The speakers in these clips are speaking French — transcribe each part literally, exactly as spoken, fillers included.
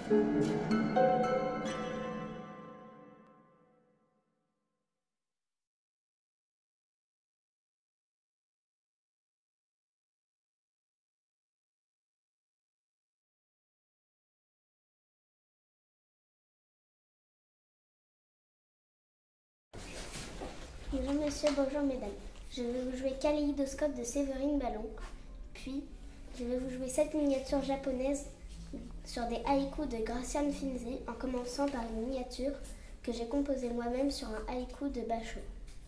Bonjour monsieur, bonjour mesdames. Je vais vous jouer Kaléidoscope de Séverine Ballon. Puis, je vais vous jouer cette miniature japonaise sur des haïkus de Graciane Finzi, en commençant par une miniature que j'ai composée moi-même sur un haïku de Bachot.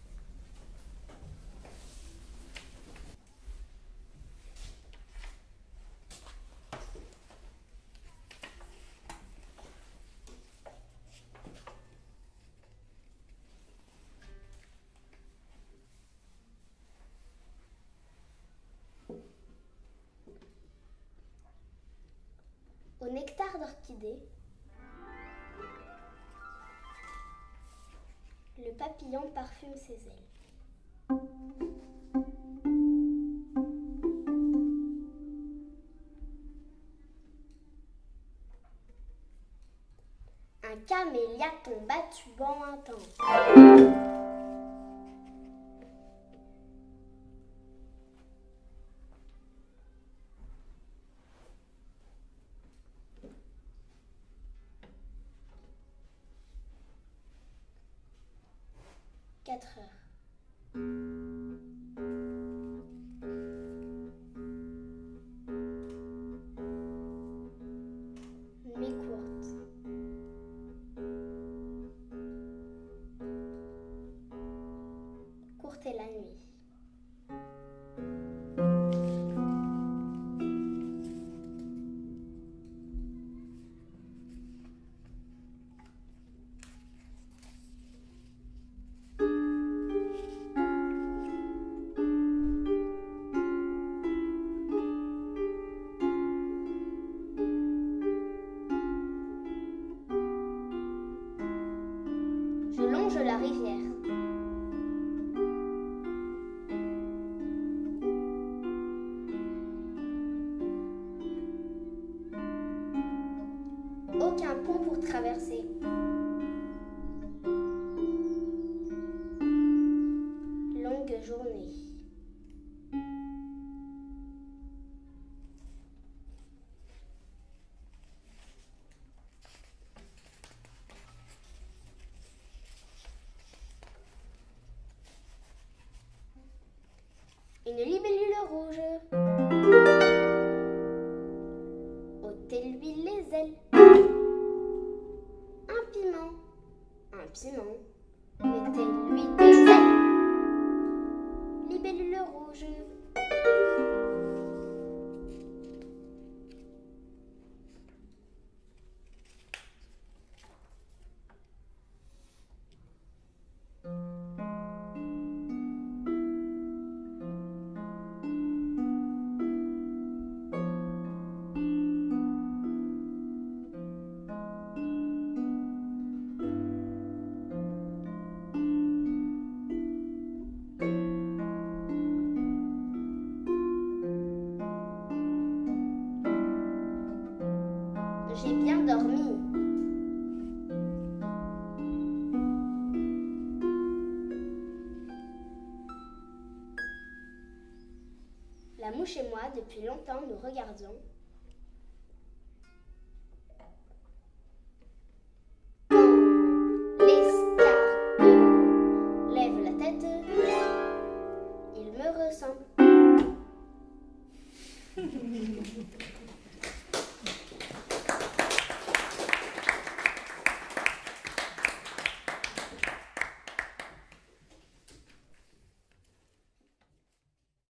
Au nectar d'orchidée, le papillon parfume ses ailes. Un caméliaton battu en un temps. Quatre heures. Nuit courte. Courte est la nuit. Je longe la rivière. Aucun pont pour traverser. Longue journée. Une libellule rouge. Ôtez-lui les ailes. Un piment. Un piment. Mettez-lui des ailes. Libellule rouge. J'ai bien dormi. La mouche et moi, depuis longtemps, nous regardions. Quand l'escargot lève la tête, il me ressemble.